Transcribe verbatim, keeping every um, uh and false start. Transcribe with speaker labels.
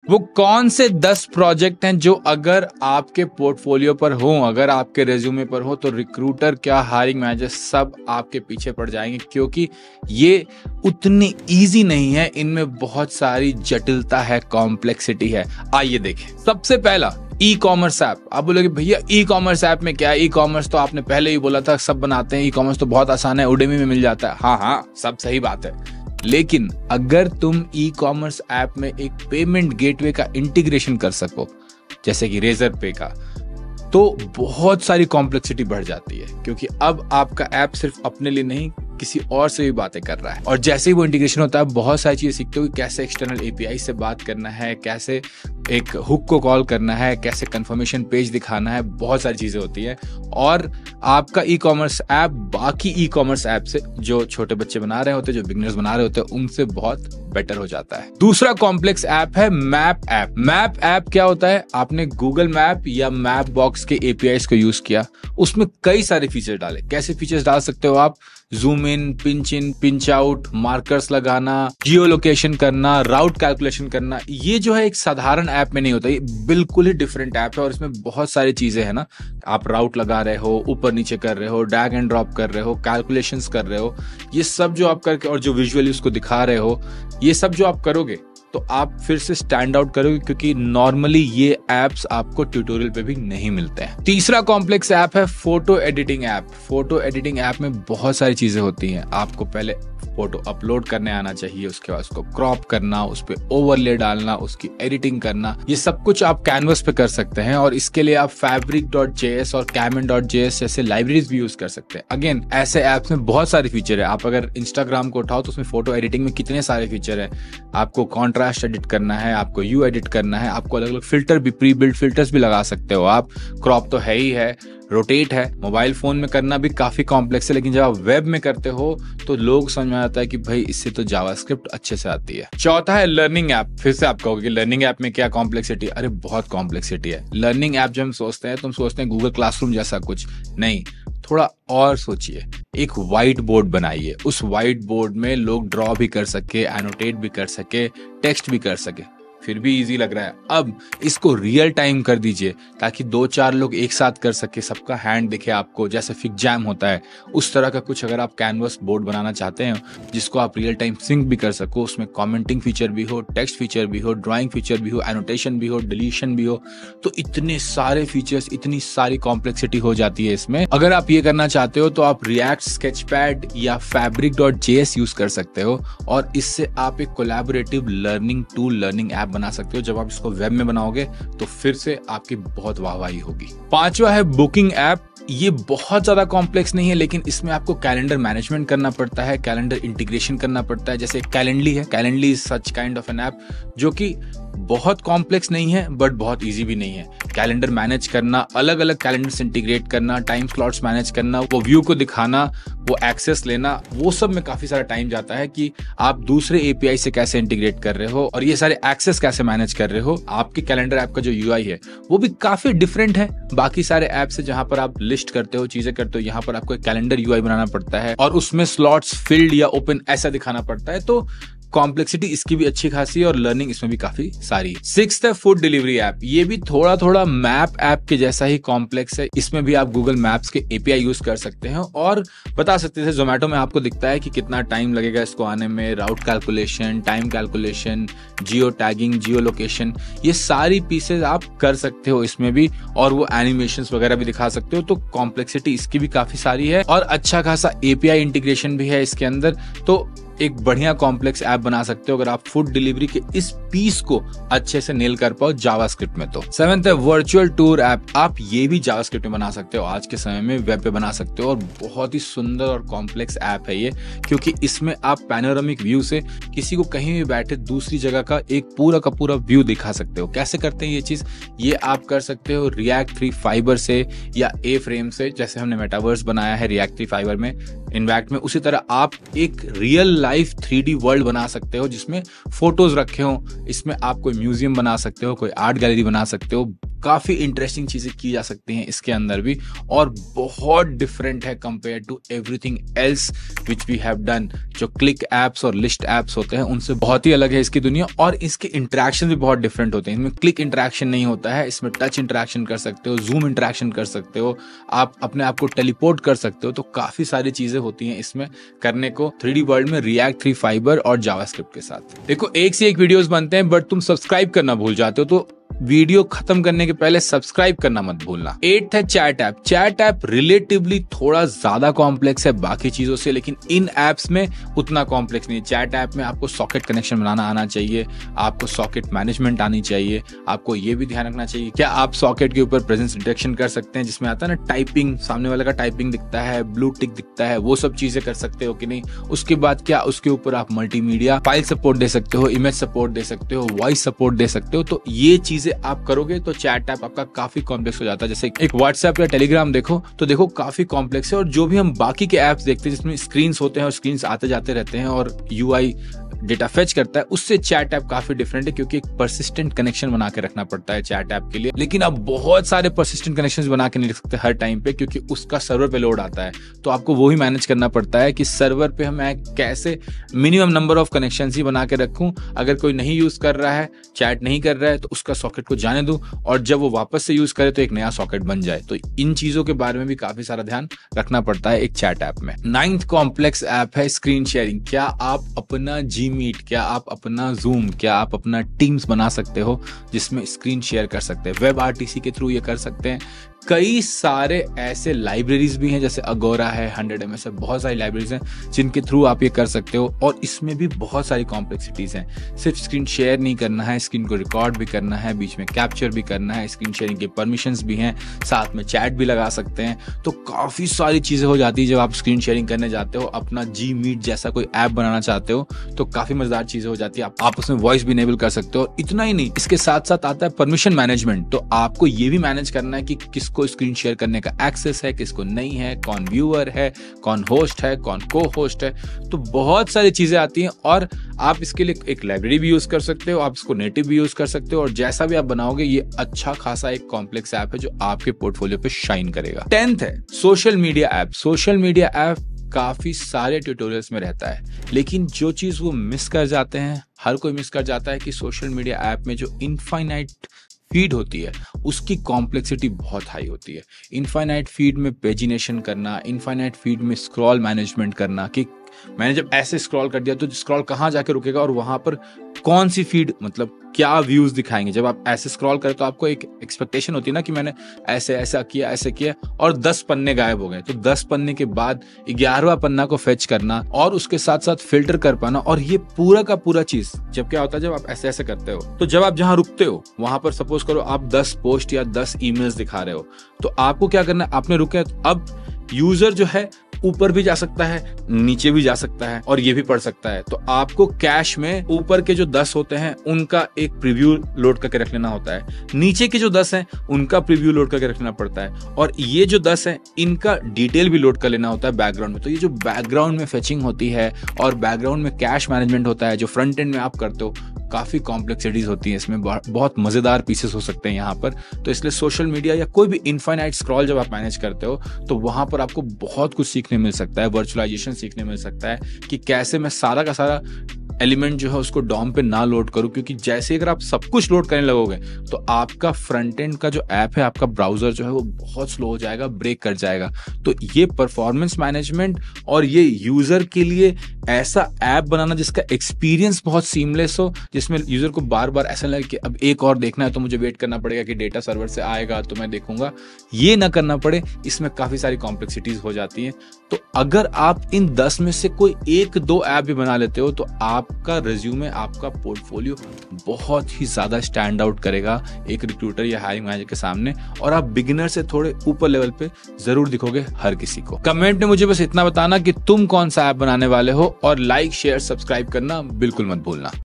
Speaker 1: वो कौन से दस प्रोजेक्ट हैं जो अगर आपके पोर्टफोलियो पर हो, अगर आपके रेज्यूमे पर हो, तो रिक्रूटर क्या हायरिंग मैनेजर सब आपके पीछे पड़ जाएंगे, क्योंकि ये उतनी इजी नहीं है, इनमें बहुत सारी जटिलता है, कॉम्प्लेक्सिटी है। आइए देखें। सबसे पहला ई कॉमर्स ऐप। आप बोलोगे भैया ई कॉमर्स ऐप में क्या है? ई कॉमर्स तो आपने पहले ही बोला था सब बनाते हैं, ई कॉमर्स तो बहुत आसान है, उडेमी में मिल जाता है। हाँ हाँ सब सही बात है, लेकिन अगर तुम ई कॉमर्स ऐप में एक पेमेंट गेटवे का इंटीग्रेशन कर सको, जैसे कि रेजर पे का, तो बहुत सारी कॉम्प्लेक्सिटी बढ़ जाती है, क्योंकि अब आपका ऐप सिर्फ अपने लिए नहीं किसी और से भी बातें कर रहा है। और जैसे ही वो इंटीग्रेशन होता है, बहुत सारी चीजें सीखते हो कि कैसे एक्सटर्नल एपीआई से बात करना है, कैसे एक हुक को कॉल करना है, कैसे कंफर्मेशन पेज दिखाना है, बहुत सारी चीजें होती है। और आपका ई कॉमर्स ऐप बाकी ई कॉमर्स ऐप से, जो छोटे बच्चे बना रहे होते हैं, जो बिगनर्स बना रहे होते हैं, उनसे बहुत बेटर हो जाता है। दूसरा कॉम्प्लेक्स ऐप है मैप ऐप। मैप ऐप क्या होता है? आपने गूगल मैप या मैप बॉक्स के एपीआईज को यूज किया, उसमें कई सारे फीचर डाले। कैसे फीचर्स डाल सकते हो आप? Zoom in, pinch in, pinch out, markers लगाना, जियो लोकेशन करना, राउट कैलकुलेशन करना। ये जो है एक साधारण ऐप में नहीं होता, ये बिल्कुल ही डिफरेंट ऐप है और इसमें बहुत सारी चीजें हैं ना। आप राउट लगा रहे हो, ऊपर नीचे कर रहे हो, ड्रैग एंड ड्रॉप कर रहे हो, कैलकुलेशंस कर रहे हो, ये सब जो आप करके, और जो विजुअली उसको दिखा रहे हो, ये सब जो आप करोगे तो आप फिर से स्टैंड आउट करोगे, क्योंकि नॉर्मली ये एप्स आपको ट्यूटोरियल पे भी नहीं मिलते हैं। तीसरा कॉम्प्लेक्स ऐप है photo editing app. Photo editing app में बहुत सारी चीजें होती हैं। आपको पहले फोटो अपलोड करने आना चाहिए, उसके बाद उसको क्रॉप करना, उस पे ओवरले डालना, उसकी एडिटिंग करना, ये सब कुछ आप कैनवस पे कर सकते हैं। और इसके लिए आप फैब्रिक डॉट जे एस और कैमन डॉट जे एस जैसे लाइब्रेरीज भी यूज कर सकते हैं। अगेन ऐसे ऐप्स में बहुत सारे फीचर है। आप अगर इंस्टाग्राम को उठाओ तो उसमें फोटो एडिटिंग में कितने सारे फीचर है। आपको कॉन्ट्रास्ट एडिट करना है, आपको यू एडिट करना है, आपको अलग अलग फिल्टर भी, प्री बिल्ड फिल्टर्स भी लगा सकते हो आप। क्रॉप तो है ही है, रोटेट है। मोबाइल फोन में करना भी काफी कॉम्प्लेक्स है, लेकिन जब आप वेब में करते हो तो लोग समझ में आता है कि भाई इससे तो जावास्क्रिप्ट अच्छे से आती है। चौथा है लर्निंग ऐप। फिर से आप कहोगे कि लर्निंग ऐप में क्या कॉम्प्लेक्सिटी? अरे बहुत कॉम्प्लेक्सिटी है। लर्निंग ऐप जब हम सोचते हैं तो हम सोचते हैं गूगल क्लासरूम जैसा कुछ नहीं, थोड़ा और सोचिए। एक व्हाइट बोर्ड बनाइए, उस व्हाइट बोर्ड में लोग ड्रॉ भी कर सके, एनोटेट भी कर सके, टेक्स्ट भी कर सके, फिर भी इजी लग रहा है। अब इसको रियल टाइम कर दीजिए ताकि दो चार लोग एक साथ कर सके, सबका हैंड दिखे आपको, जैसे फिक जैम होता है उस तरह का कुछ अगर आप कैनवस बोर्ड बनाना चाहते हैं जिसको आप रियल टाइम सिंक भी कर सको, उसमें कमेंटिंग फीचर भी हो, टेक्स्ट फीचर भी हो, ड्राइंग फीचर भी हो, एनोटेशन भी हो, डिलीशन भी हो, तो इतने सारे फीचर्स, इतनी सारी कॉम्प्लेक्सिटी हो जाती है इसमें। अगर आप ये करना चाहते हो तो आप रिएक्ट, स्केचपैड या fabric dot J S use कर सकते हो और इससे आप एक collaborative learning tool, learning app बना सकते हो। जब आप इसको वेब में बनाओगे तो फिर से आपकी बहुत वाहवाही होगी। पांचवा है बुकिंग ऐप। ये बहुत ज्यादा कॉम्प्लेक्स नहीं है, लेकिन इसमें आपको कैलेंडर मैनेजमेंट करना पड़ता है, कैलेंडर इंटीग्रेशन करना पड़ता है। जैसे कैलेंडली है, Calendly is such kind of an app जो कि बहुत कॉम्प्लेक्स नहीं है बट बहुत इजी भी नहीं है। कैलेंडर मैनेज करना, अलग अलग कैलेंडर इंटीग्रेट करना, टाइम स्लॉट्स मैनेज करना, वो व्यू को दिखाना, वो एक्सेस लेना, वो सब में काफी सारा टाइम जाता है कि आप दूसरे एपीआई से कैसे इंटीग्रेट कर रहे हो और ये सारे एक्सेस कैसे मैनेज कर रहे हो। आपके कैलेंडर ऐप का जो यूआई है वो भी काफी डिफरेंट है बाकी सारे ऐप से, जहां पर आप लिस्ट करते हो, चीजें करते हो। यहाँ पर आपको एक कैलेंडर यूआई बनाना पड़ता है और उसमें स्लॉट्स फिल्ड या ओपन ऐसा दिखाना पड़ता है। तो कॉम्प्लेक्सिटी इसकी भी अच्छी खासी है और लर्निंग इसमें भी काफी सारी। सिक्स्थ है फूड डिलीवरी ऐप। ये भी थोड़ा थोड़ा मैप ऐप के जैसा ही कॉम्प्लेक्स है। इसमें भी आप गूगल मैप्स के एपीआई यूज कर सकते हैं और बता सकते थे जोमेटो में आपको दिखता है कि कितना टाइम लगेगा इसको आने में, route calculation, time calculation, geo tagging, geo location, ये सारी पीसेज आप कर सकते हो इसमें भी, और वो एनिमेशंस वगैरह भी दिखा सकते हो। तो कॉम्प्लेक्सिटी इसकी भी काफी सारी है और अच्छा खासा एपीआई इंटीग्रेशन भी है इसके अंदर। तो एक बढ़िया कॉम्प्लेक्स ऐप बना सकते हो अगर आप फूड डिलीवरी के इस पीस को अच्छे से नेल कर पाओ जावास्क्रिप्ट में। तो सेवेंथ है वर्चुअल टूर ऐप। आप ये भी जावास्क्रिप्ट में बना सकते हो, आज के समय में वेब पे बना सकते हो और बहुत ही सुंदर और कॉम्प्लेक्स ऐप है ये, क्योंकि इसमें आप पैनोरामिक व्यू से किसी को कहीं भी बैठे दूसरी जगह का एक पूरा का पूरा व्यू दिखा सकते हो। कैसे करते हैं ये चीज? ये आप कर सकते हो रिएक्ट थ्री फाइबर से या ए फ्रेम से, जैसे हमने मेटावर्स बनाया है रिएक्ट थ्री फाइबर में, इनवैक्ट में, उसी तरह आप एक real life three D world बना सकते हो जिसमें फोटोज रखे हो। इसमें आप कोई म्यूजियम बना सकते हो, कोई आर्ट गैलरी बना सकते हो। काफी इंटरेस्टिंग चीजें की जा सकती हैं इसके अंदर भी, और बहुत डिफरेंट है compare to everything else which we have done. जो क्लिक एप्स और लिस्ट एप्स होते हैं उनसे बहुत ही अलग है इसकी दुनिया, और इसके इंटरेक्शन भी बहुत डिफरेंट होते हैं। इसमें क्लिक इंटरेक्शन नहीं होता है, इसमें टच इंटरेक्शन कर सकते हो, जूम इंटरेक्शन कर सकते हो, आप अपने आप को टेलीपोर्ट कर सकते हो। तो काफी सारी चीजें होती हैं इसमें करने को थ्री डी वर्ल्ड में रिएक्ट थ्री फाइबर और जावास्क्रिप्ट के साथ। देखो एक से एक वीडियोस बनते हैं, बट तुम सब्सक्राइब करना भूल जाते हो, तो वीडियो खत्म करने के पहले सब्सक्राइब करना मत भूलना। एट है chat app. Chat app relatively थोड़ा ज्यादा कॉम्प्लेक्स है बाकी चीजों से, लेकिन इन एप्स में उतना कॉम्प्लेक्स नहीं है। चैट ऐप में आपको सॉकेट कनेक्शन बनाना आना चाहिए, आपको सॉकेट मैनेजमेंट आनी चाहिए, आपको ये भी ध्यान रखना चाहिए क्या आप सॉकेट के ऊपर प्रेजेंस डिटेक्शन कर सकते हैं, जिसमें आता है ना टाइपिंग, सामने वाले का टाइपिंग दिखता है, ब्लू टिक दिखता है, वो सब चीजें कर सकते हो कि नहीं। उसके बाद क्या उसके ऊपर आप मल्टीमीडिया फाइल सपोर्ट दे सकते हो, इमेज सपोर्ट दे सकते हो, वॉइस सपोर्ट दे सकते हो। तो ये चीजें आप करोगे तो चैट ऐप आपका काफी कॉम्प्लेक्स हो जाता है। जैसे एक व्हाट्सएप या टेलीग्राम देखो तो देखो काफी कॉम्प्लेक्स है, और जो भी हम बाकी के ऐप्स देखते हैं जिसमें स्क्रीन्स होते हैं और स्क्रीन्स आते जाते रहते हैं और यूआई डेटा फेच करता है, उससे चैट ऐप काफी डिफरेंट है, क्योंकि एक परसिस्टेंट कनेक्शन बना के रखना पड़ता है चैट ऐप के लिए। लेकिन आप बहुत सारे परसिस्टेंट कनेक्शंस बना के नहीं रख सकते हर टाइम पे, क्योंकि उसका सर्वर पे लोड आता है। तो आपको वो ही मैनेज करना पड़ता है कि सर्वर पे मैं कैसे मिनिमम नंबर ऑफ कनेक्शंस ही बना के रखूं। अगर कोई नहीं यूज कर रहा है, चैट नहीं कर रहा है, तो उसका सॉकेट को जाने दूं, और जब वो वापस से यूज करे तो एक नया सॉकेट बन जाए। तो इन चीजों के बारे में भी काफी सारा ध्यान रखना पड़ता है एक चैट ऐप में। नाइन्थ कॉम्प्लेक्स ऐप है स्क्रीन शेयरिंग। क्या आप अपना जी मीट, क्या आप अपना जूम, क्या आप अपना टीम्स बना सकते हो जिसमें स्क्रीन शेयर कर सकते हैं। वेब आरटीसी के थ्रू ये कर सकते हैं। कई सारे ऐसे लाइब्रेरीज भी हैं, जैसे अगोरा है, हंड्रेड एम एस है, बहुत सारी लाइब्रेरीज हैं जिनके थ्रू आप ये कर सकते हो। और इसमें भी बहुत सारी कॉम्प्लेक्सिटीज हैं। सिर्फ स्क्रीन शेयर नहीं करना है, स्क्रीन को रिकॉर्ड भी करना है, बीच में कैप्चर भी करना है, स्क्रीन शेयरिंग के परमिशंस भी हैं, साथ में चैट भी लगा सकते हैं। तो काफी सारी चीजें हो जाती है जब आप स्क्रीन शेयरिंग करने जाते हो, अपना जी मीट जैसा कोई ऐप बनाना चाहते हो, तो काफी मजेदार चीजें हो जाती है। आप, आप उसमें वॉइस भी इनेबल कर सकते हो। और इतना ही नहीं, इसके साथ साथ आता है परमिशन मैनेजमेंट। तो आपको ये भी मैनेज करना है कि किसको स्क्रीन शेयर करने का एक्सेस है, किसको नहीं है, कौन व्यूअर है, कौन होस्ट है, कौन को होस्ट है। तो बहुत सारी चीजें आती हैं, और आप इसके लिए एक लाइब्रेरी भी यूज कर सकते हो, आप इसको नेटिव भी यूज कर सकते हो, और जैसा भी आप बनाओगे ये अच्छा खासा एक कॉम्प्लेक्स ऐप है जो आपके पोर्टफोलियो पे शाइन करेगा। टेंथ है social media app. Social media app काफी सारे ट्यूटोरियल्स में रहता है, लेकिन जो चीज वो मिस कर जाते हैं, हर कोई मिस कर जाता है, कि सोशल मीडिया ऐप में जो इनफाइनाइट फीड होती है उसकी कॉम्प्लेक्सिटी बहुत हाई होती है। इनफाइनाइट फीड में पेजिनेशन करना, इनफाइनाइट फीड में स्क्रॉल मैनेजमेंट करना, कि मैंने जब ऐसे स्क्रॉल कर दिया तो स्क्रॉल कहाँ जाके रुकेगा और वहां पर कौन सी फीड, मतलब क्या व्यूज दिखाएंगे। जब आप ऐसे स्क्रॉल करें तो आपको एक एक्सपेक्टेशन होती है ना कि मैंने ऐसे ऐसा किया, ऐसे किया, और दस पन्ने गायब हो गए। तो दस पन्ने के बाद ग्यारहवां पन्ना को फेच करना और उसके साथ साथ फिल्टर कर पाना, और ये पूरा का पूरा चीज जब क्या होता है, जब आप ऐसे ऐसे करते हो तो जब आप जहां रुकते हो वहां पर सपोज करो आप दस पोस्ट या दस ईमेल्स दिखा रहे हो, तो आपको क्या करना है, आपने रुके, अब यूजर जो है ऊपर भी जा सकता है, नीचे भी जा सकता है, और ये भी पढ़ सकता है। तो आपको कैश में ऊपर के जो दस होते हैं उनका एक प्रीव्यू लोड करके रख लेना होता है, नीचे के जो दस हैं उनका प्रीव्यू लोड करके रखना पड़ता है, और ये जो दस हैं इनका डिटेल भी लोड कर लेना होता है बैकग्राउंड में। तो ये जो बैकग्राउंड में फेचिंग होती है और बैकग्राउंड में कैश मैनेजमेंट होता है जो फ्रंट एंड में आप करते हो, काफी कॉम्प्लेक्सिटीज होती है इसमें, बहुत मजेदार पीसेस हो सकते हैं यहाँ पर। तो इसलिए सोशल मीडिया या कोई भी इनफाइनाइट स्क्रॉल जब आप मैनेज करते हो तो वहां पर आपको बहुत कुछ सीखने मिल सकता है, वर्चुअलाइजेशन सीखने मिल सकता है कि कैसे मैं सारा का सारा एलिमेंट जो है उसको डॉम पे ना लोड करूं, क्योंकि जैसे अगर आप सब कुछ लोड करने लगोगे तो आपका फ्रंट एंड का जो ऐप है, आपका ब्राउजर जो है वो बहुत स्लो हो जाएगा, ब्रेक कर जाएगा। तो ये परफॉर्मेंस मैनेजमेंट और ये यूजर के लिए ऐसा ऐप बनाना जिसका एक्सपीरियंस बहुत सीमलेस हो, जिसमें यूजर को बार बार ऐसा लगे कि अब एक और देखना है तो मुझे वेट करना पड़ेगा कि डेटा सर्वर से आएगा तो मैं देखूंगा, ये ना करना पड़े, इसमें काफी सारी कॉम्प्लेक्सिटीज हो जाती हैं। तो अगर आप इन दस में से कोई एक दो ऐप भी बना लेते हो तो आपका रिज्यूमे, आपका पोर्टफोलियो बहुत ही ज्यादा स्टैंड आउट करेगा एक रिक्रूटर या हायरिंग मैनेजर के सामने, और आप बिगिनर से थोड़े ऊपर लेवल पे जरूर दिखोगे हर किसी को। कमेंट में मुझे बस इतना बताना कि तुम कौन सा ऐप बनाने वाले हो, और लाइक शेयर सब्सक्राइब करना बिल्कुल मत भूलना।